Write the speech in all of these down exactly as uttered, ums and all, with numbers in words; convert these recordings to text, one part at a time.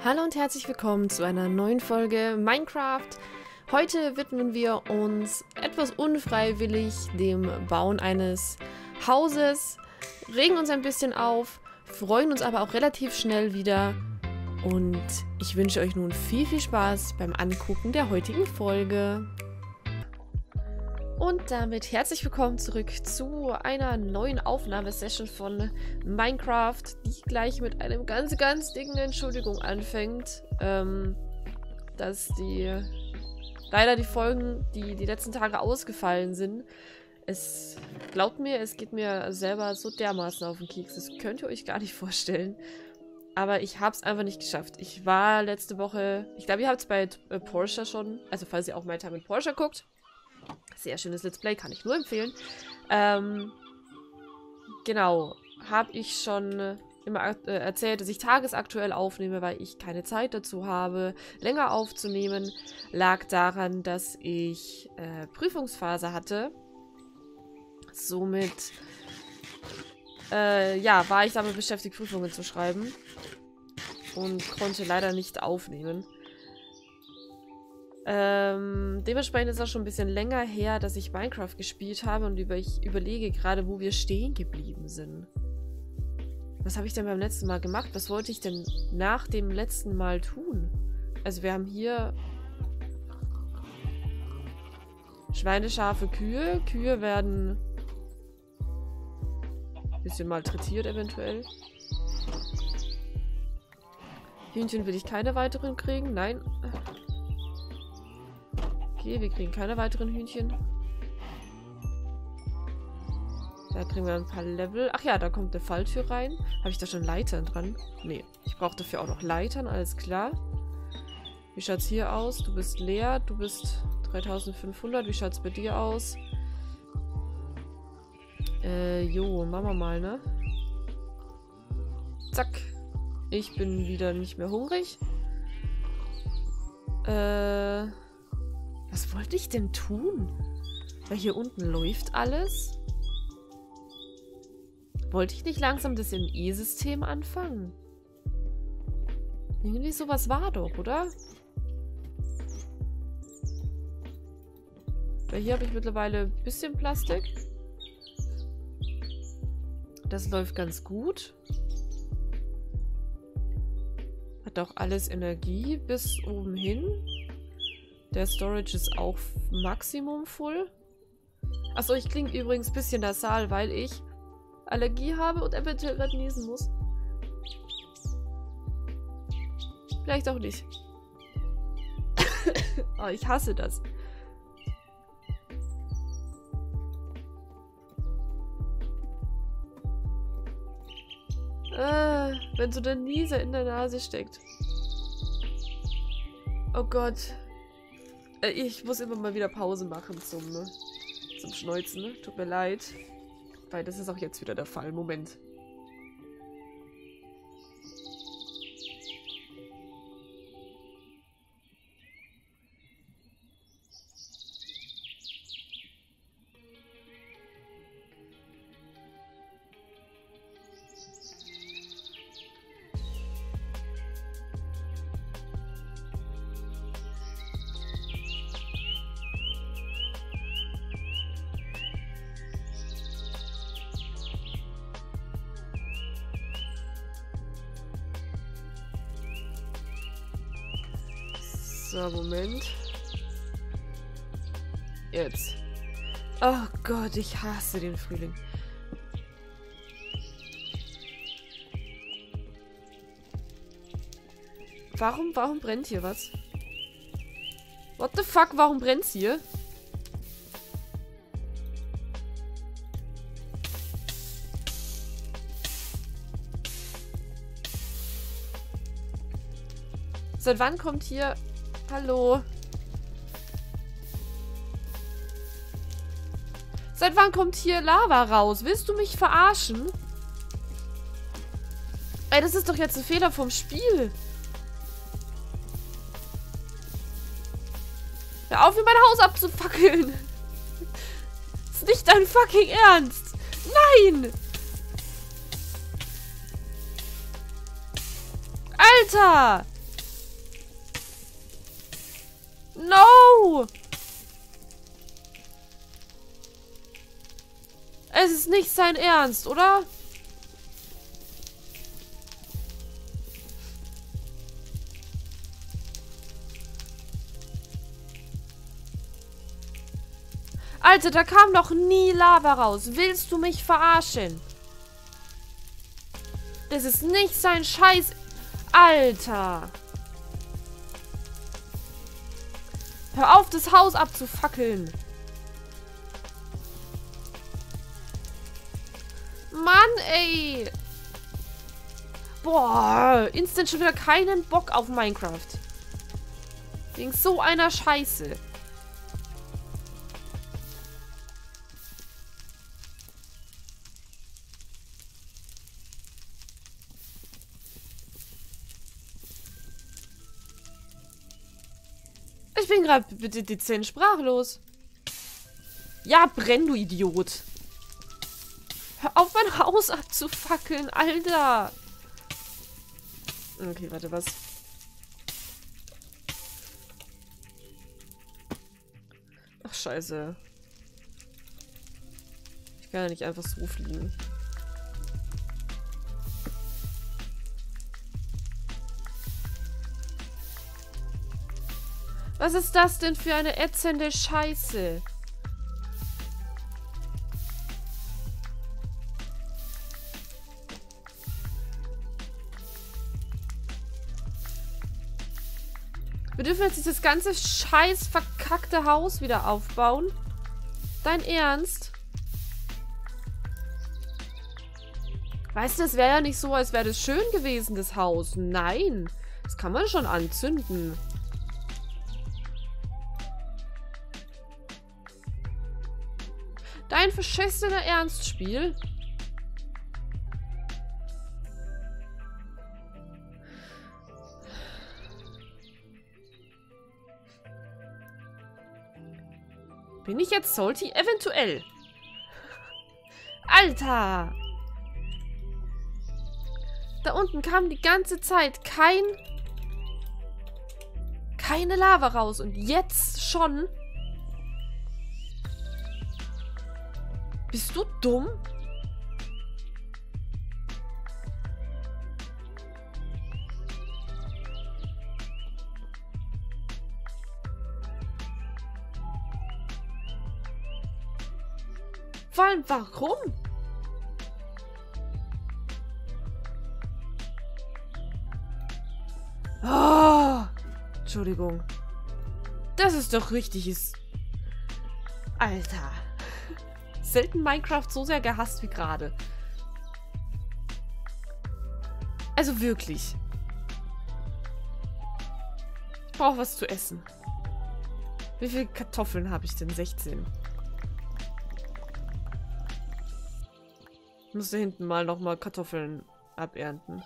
Hallo und herzlich willkommen zu einer neuen Folge Minecraft. Heute widmen wir uns etwas unfreiwillig dem Bauen eines Hauses, regen uns ein bisschen auf, freuen uns aber auch relativ schnell wieder und ich wünsche euch nun viel, viel Spaß beim Angucken der heutigen Folge. Und damit herzlich willkommen zurück zu einer neuen Aufnahmesession von Minecraft, die gleich mit einem ganz, ganz dicken Entschuldigung anfängt, ähm, dass die leider die Folgen, die die letzten Tage ausgefallen sind, es, glaubt mir, es geht mir selber so dermaßen auf den Keks, das könnt ihr euch gar nicht vorstellen. Aber ich habe es einfach nicht geschafft. Ich war letzte Woche, ich glaube, ihr habt es bei äh, Porsche schon, also falls ihr auch My Time mit Porsche guckt, sehr schönes Let's Play, kann ich nur empfehlen. Ähm, genau, habe ich schon immer äh, erzählt, dass ich tagesaktuell aufnehme, weil ich keine Zeit dazu habe, länger aufzunehmen. Lag daran, dass ich äh, Prüfungsphase hatte. Somit, äh, ja, war ich damit beschäftigt, Prüfungen zu schreiben. Und konnte leider nicht aufnehmen. Ähm, dementsprechend ist es auch schon ein bisschen länger her, dass ich Minecraft gespielt habe und über, ich überlege gerade, wo wir stehen geblieben sind. Was habe ich denn beim letzten Mal gemacht? Was wollte ich denn nach dem letzten Mal tun? Also wir haben hier Schweine, Schafe, Kühe. Kühe werden ein bisschen malträtiert eventuell. Hühnchen will ich keine weiteren kriegen. Nein. Okay, wir kriegen keine weiteren Hühnchen. Da kriegen wir ein paar Level. Ach ja, da kommt eine Falltür rein. Habe ich da schon Leitern dran? Nee, ich brauche dafür auch noch Leitern, alles klar. Wie schaut's hier aus? Du bist leer, du bist dreitausendfünfhundert. Wie schaut's bei dir aus? Äh, jo, machen wir mal, ne? Zack. Ich bin wieder nicht mehr hungrig. Äh... Was wollte ich denn tun? Weil hier unten läuft alles. Wollte ich nicht langsam das M E-System anfangen? Irgendwie sowas war doch, oder? Weil hier habe ich mittlerweile ein bisschen Plastik. Das läuft ganz gut. Hat auch alles Energie bis oben hin. Der Storage ist auch Maximum full. Achso, ich klinge übrigens ein bisschen nasal, weil ich Allergie habe und eventuell gerade niesen muss. Vielleicht auch nicht. Oh, ich hasse das. Äh, wenn so der Nieser in der Nase steckt. Oh Gott. Ich muss immer mal wieder Pause machen zum, zum Schneuzen. Tut mir leid. Weil das ist auch jetzt wieder der Fall. Moment. So, Moment. Jetzt. Oh Gott, ich hasse den Frühling. Warum, warum brennt hier was? What the fuck, warum brennt's hier? Seit wann kommt hier... Hallo. Seit wann kommt hier Lava raus? Willst du mich verarschen? Ey, das ist doch jetzt ein Fehler vom Spiel. Hör auf, mir mein Haus abzufackeln. Das ist nicht dein fucking Ernst. Nein! Alter! No! Es ist nicht sein Ernst, oder? Alter, da kam doch nie Lava raus. Willst du mich verarschen? Das ist nicht sein Scheiß... Alter! Hör auf, das Haus abzufackeln! Mann, ey! Boah, instant schon wieder keinen Bock auf Minecraft. Wegen so einer Scheiße. Ich bin gerade bitte dezent sprachlos. Ja, brenn, du Idiot. Hör auf, mein Haus abzufackeln, Alter. Okay, warte, was? Ach, scheiße. Ich kann ja nicht einfach so fliegen. Was ist das denn für eine ätzende Scheiße? Wir dürfen jetzt dieses ganze scheiß verkackte Haus wieder aufbauen? Dein Ernst? Weißt du, es wäre ja nicht so, als wäre das schön gewesen, das Haus. Nein, das kann man schon anzünden. Dein verschissener Ernstspiel? Bin ich jetzt salty? Eventuell. Alter! Da unten kam die ganze Zeit kein... keine Lava raus. Und jetzt schon... Bist du dumm? Vor allem, warum? Oh, Entschuldigung. Das ist doch richtiges... Alter. Selten Minecraft so sehr gehasst wie gerade. Also wirklich. Ich brauche was zu essen. Wie viele Kartoffeln habe ich denn? sechzehn. Ich muss da hinten mal nochmal Kartoffeln abernten.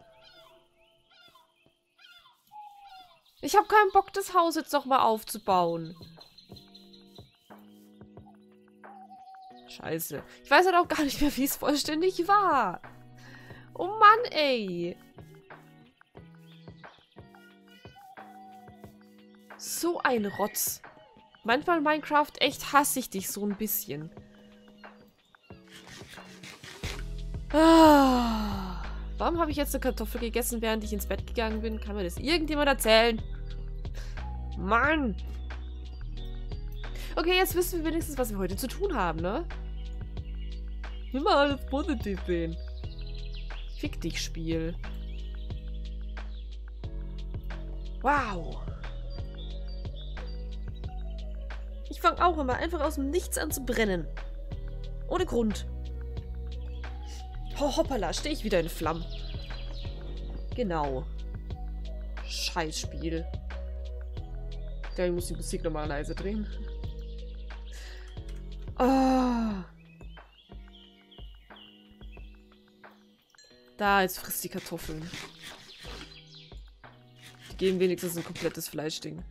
Ich habe keinen Bock, das Haus jetzt nochmal aufzubauen. Scheiße. Ich weiß halt auch gar nicht mehr, wie es vollständig war. Oh Mann, ey. So ein Rotz. Manchmal in Minecraft echt hasse ich dich so ein bisschen. Ah. Warum habe ich jetzt eine Kartoffel gegessen, während ich ins Bett gegangen bin? Kann mir das irgendjemand erzählen? Mann! Okay, jetzt wissen wir wenigstens, was wir heute zu tun haben, ne? Immer alles positiv sehen. Fick dich, Spiel. Wow. Ich fange auch immer einfach aus dem Nichts an zu brennen. Ohne Grund. Oh, hoppala, stehe ich wieder in Flammen. Genau. Scheiß Spiel. Ja, ich muss die Musik nochmal leise drehen. Ah. Da, jetzt frisst die Kartoffeln. Die geben wenigstens ein komplettes Fleischding.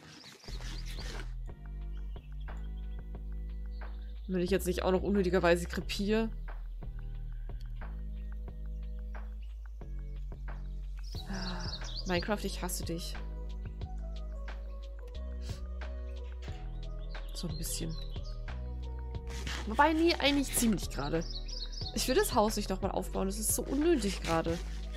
Wenn ich jetzt nicht auch noch unnötigerweise krepiere. Minecraft, ich hasse dich. So ein bisschen. Wobei, nee, eigentlich ziemlich gerade. Ich will das Haus nicht nochmal aufbauen. Das ist so unnötig gerade.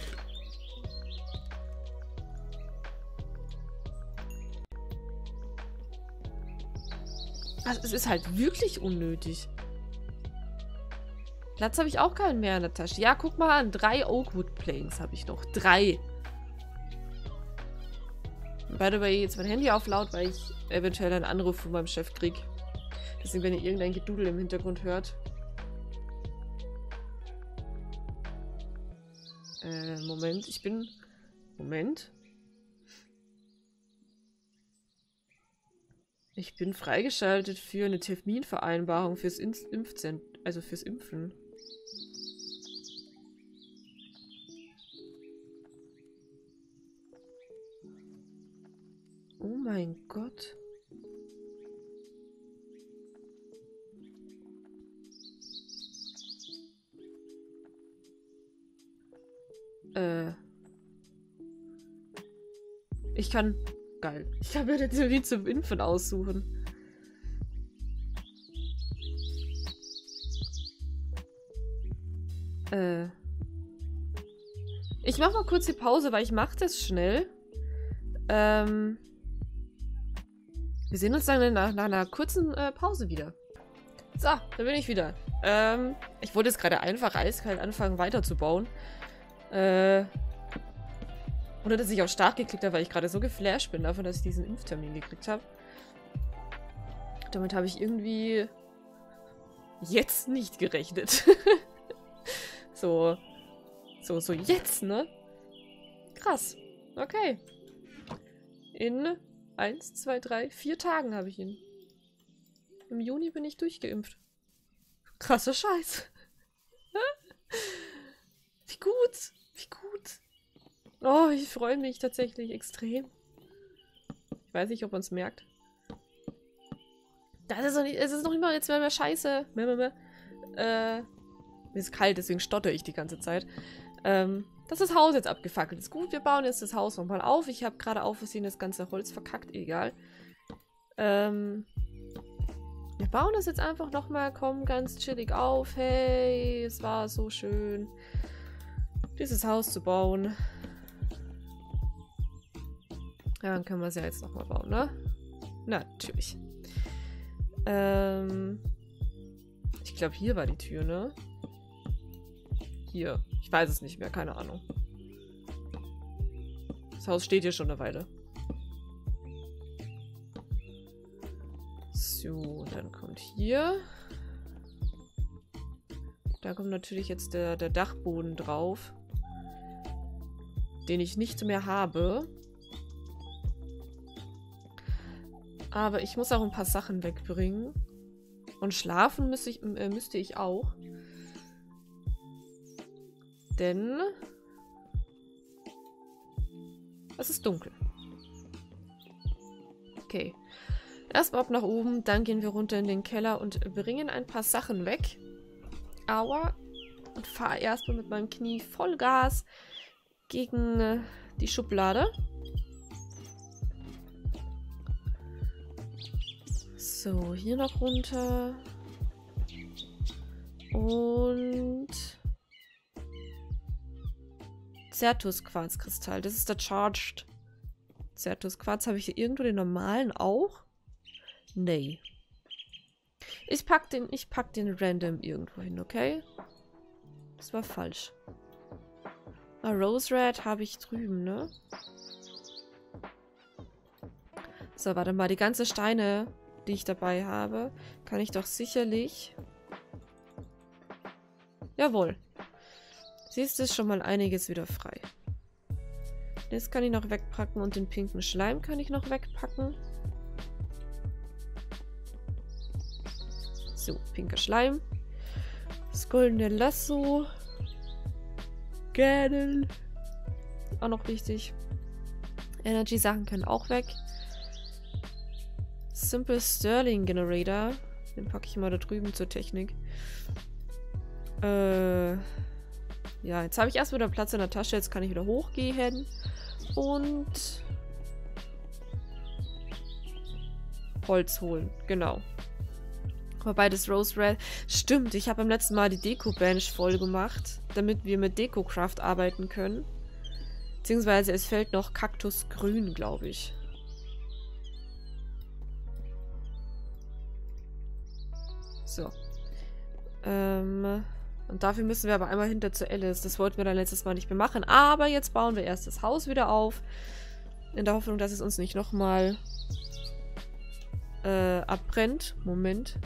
Also, es ist halt wirklich unnötig. Platz habe ich auch keinen mehr in der Tasche. Ja, guck mal an. Drei Oakwood Planks habe ich noch. Drei. By the way, jetzt mein Handy auf laut, weil ich eventuell einen Anruf von meinem Chef kriege. Deswegen, wenn ihr irgendein Gedudel im Hintergrund hört. Äh, Moment. Ich bin... Moment. Ich bin freigeschaltet für eine Terminvereinbarung fürs Impfzentrum. Also fürs Impfen. Oh mein Gott. Äh. Ich kann... Geil. Ich kann mir den Termin zum Impfen aussuchen. Äh. Ich mach mal kurz die Pause, weil ich mach das schnell. Ähm... Wir sehen uns dann nach, nach einer kurzen äh, Pause wieder. So, da bin ich wieder. Ähm, ich wollte jetzt gerade einfach eiskalt anfangen weiterzubauen. Äh, oder dass ich auf Start geklickt habe, weil ich gerade so geflasht bin davon, dass ich diesen Impftermin gekriegt habe. Damit habe ich irgendwie jetzt nicht gerechnet. so, so, so jetzt, ne? Krass. Okay. In... Eins, zwei, drei, vier Tagen habe ich ihn. Im Juni bin ich durchgeimpft. Krasser Scheiß. Wie gut. Wie gut. Oh, ich freue mich tatsächlich extrem. Ich weiß nicht, ob man es merkt. Das ist noch nicht, es ist noch immer jetzt mehr, mehr Scheiße. Mehr, mehr, mehr. Äh, mir ist kalt, deswegen stotter ich die ganze Zeit. Ähm, dass das Haus jetzt abgefackelt ist. Gut, wir bauen jetzt das Haus nochmal auf. Ich habe gerade auf Versehen das ganze Holz verkackt. Egal. Ähm, wir bauen das jetzt einfach nochmal. Komm, ganz chillig auf. Hey, es war so schön, dieses Haus zu bauen. Ja, dann können wir es ja jetzt nochmal bauen, ne? Na, natürlich. Ähm, ich glaube, hier war die Tür, ne? Hier. Ich weiß es nicht mehr, keine Ahnung. Das Haus steht hier schon eine Weile. So, dann kommt hier. Da kommt natürlich jetzt der, der Dachboden drauf. Den ich nicht mehr habe. Aber ich muss auch ein paar Sachen wegbringen. Und schlafen müsste ich, äh, müsste ich auch. Denn es ist dunkel. Okay. Erstmal ab nach oben, dann gehen wir runter in den Keller und bringen ein paar Sachen weg. Aua. Und fahre erstmal mit meinem Knie Vollgas gegen äh, die Schublade. So, hier noch runter. Und... Zertus-Quarzkristall. Das ist der Charged Zertus-Quarz. Habe ich hier irgendwo den normalen auch? Nee. Ich pack den, ich pack den random irgendwo hin, okay? Das war falsch. Ah, Rose Red habe ich drüben, ne? So, warte mal. Die ganzen Steine, die ich dabei habe, kann ich doch sicherlich... Jawohl. Siehst du, ist schon mal einiges wieder frei. Das kann ich noch wegpacken und den pinken Schleim kann ich noch wegpacken. So, pinker Schleim. Das goldene Lasso. Gerne. Auch noch wichtig. Energy-Sachen können auch weg. Simple Sterling Generator. Den packe ich mal da drüben zur Technik. Äh... Ja, jetzt habe ich erst wieder Platz in der Tasche. Jetzt kann ich wieder hochgehen. Und Holz holen. Genau. Wobei das Rose Red... Stimmt, ich habe beim letzten Mal die Deko-Bench voll gemacht, damit wir mit Deko-Craft arbeiten können. Beziehungsweise es fällt noch Kaktusgrün, glaube ich. So. Ähm... Und dafür müssen wir aber einmal hinter zu Alice. Das wollten wir dann letztes Mal nicht mehr machen. Aber jetzt bauen wir erst das Haus wieder auf. In der Hoffnung, dass es uns nicht nochmal äh, abbrennt. Moment.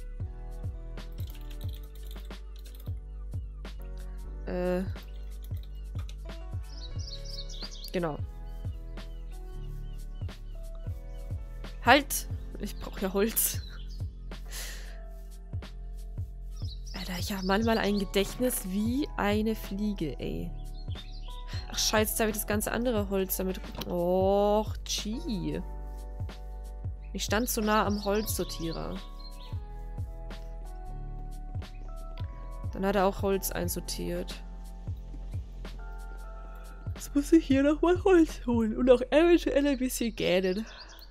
Äh. Genau. Halt! Ich brauche ja Holz. Alter, ich habe manchmal ein Gedächtnis wie eine Fliege, ey. Ach scheiße, jetzt habe ich das ganze andere Holz damit... Och, gee. Ich stand zu nah am Holzsortierer. Dann hat er auch Holz einsortiert. Jetzt muss ich hier nochmal Holz holen und auch eventuell ein bisschen gähnen.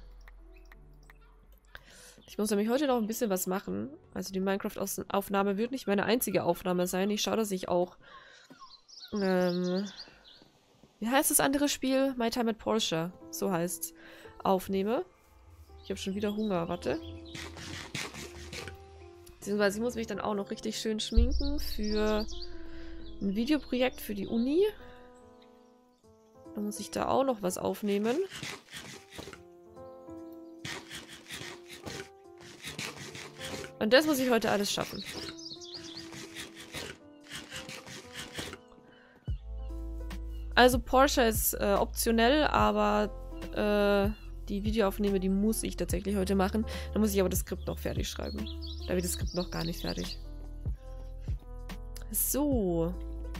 Ich muss nämlich heute noch ein bisschen was machen. Also die Minecraft-Aufnahme wird nicht meine einzige Aufnahme sein. Ich schaue, dass ich auch... Ähm, wie heißt das andere Spiel? My Time at Porsche. So heißt's. Aufnehme. Ich habe schon wieder Hunger. Warte. Beziehungsweise ich muss mich dann auch noch richtig schön schminken für ein Videoprojekt für die Uni. Dann muss ich da auch noch was aufnehmen. Und das muss ich heute alles schaffen. Also Porsche ist äh, optionell, aber äh, die Videoaufnahme, die muss ich tatsächlich heute machen. Dann muss ich aber das Skript noch fertig schreiben. Da wird das Skript noch gar nicht fertig. So.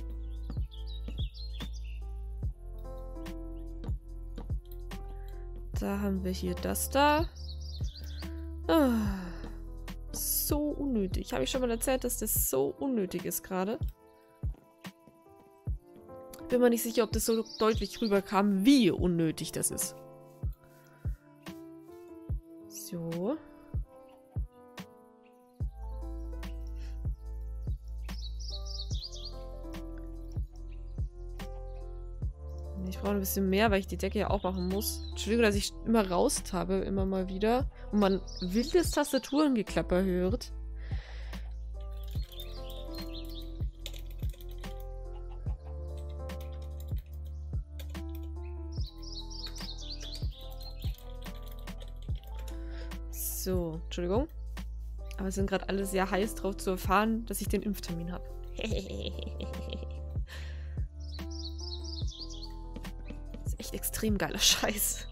Da haben wir hier das da. Ah. So unnötig. Habe ich schon mal erzählt, dass das so unnötig ist gerade? Bin mir nicht sicher, ob das so deutlich rüberkam, wie unnötig das ist. So. Ich brauche ein bisschen mehr, weil ich die Decke ja auch machen muss. Entschuldigung, dass ich immer raust habe, immer mal wieder. Und man wildes Tastaturengeklapper hört. So, Entschuldigung. Aber wir sind gerade alle sehr heiß drauf zu erfahren, dass ich den Impftermin habe. Das ist echt extrem geiler Scheiß.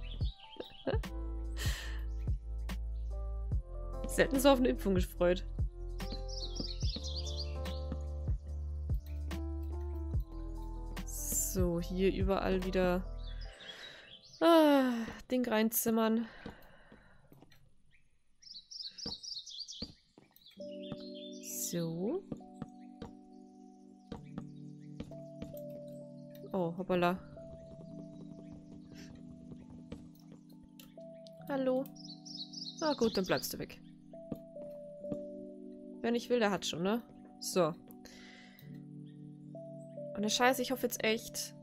Selten so auf eine Impfung gefreut. So, hier überall wieder ah, Ding reinzimmern. So. Oh, hoppala. Hallo. Na gut, dann bleibst du weg. Wer nicht will, der hat schon, ne? So. Und der Scheiße, ich hoffe jetzt echt...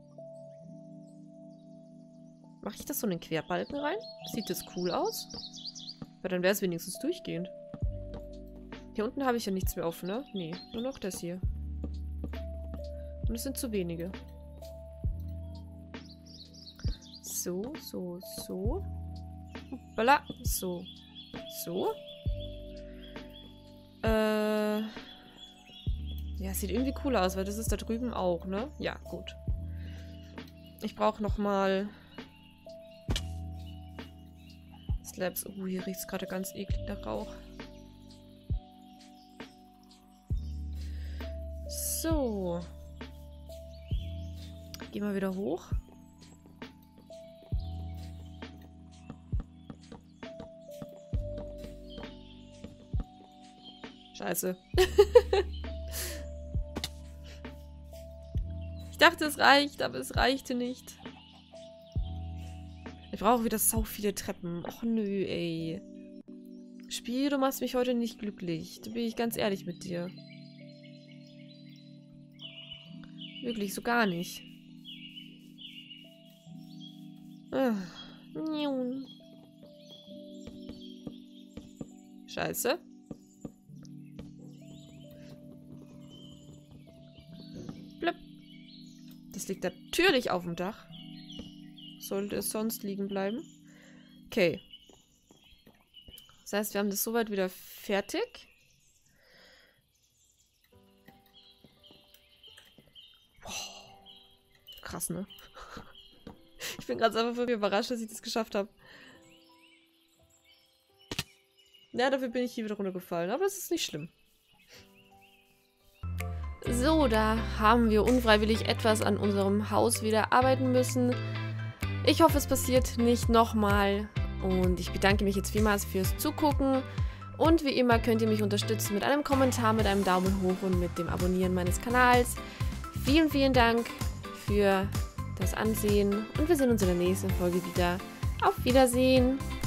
Mache ich das so in den Querbalken rein? Sieht das cool aus? Weil dann wäre es wenigstens durchgehend. Hier unten habe ich ja nichts mehr offen, ne? Nee, nur noch das hier. Und es sind zu wenige. So, so, so. Hoppala. So. So. Äh. Ja, sieht irgendwie cool aus, weil das ist da drüben auch, ne? Ja, gut. Ich brauche nochmal Slabs. Oh, hier riecht es gerade ganz eklig nach Rauch. So. Gehen wir wieder hoch. Scheiße. Ich dachte, es reicht, aber es reichte nicht. Ich brauche wieder so viele Treppen. Och nö, ey. Spiel, du machst mich heute nicht glücklich. Da bin ich ganz ehrlich mit dir. Wirklich, so gar nicht. Ah. Scheiße. Blöpp. Das liegt natürlich auf dem Dach. Sollte es sonst liegen bleiben. Okay. Das heißt, wir haben das soweit wieder fertig. Boah. Krass, ne? Ich bin gerade einfach wirklich überrascht, dass ich das geschafft habe. Ja, dafür bin ich hier wieder runtergefallen, aber es ist nicht schlimm. So, da haben wir unfreiwillig etwas an unserem Haus wieder arbeiten müssen. Ich hoffe, es passiert nicht nochmal. Und ich bedanke mich jetzt vielmals fürs Zugucken. Und wie immer könnt ihr mich unterstützen mit einem Kommentar, mit einem Daumen hoch und mit dem Abonnieren meines Kanals. Vielen, vielen Dank für das Ansehen. Und wir sehen uns in der nächsten Folge wieder. Auf Wiedersehen!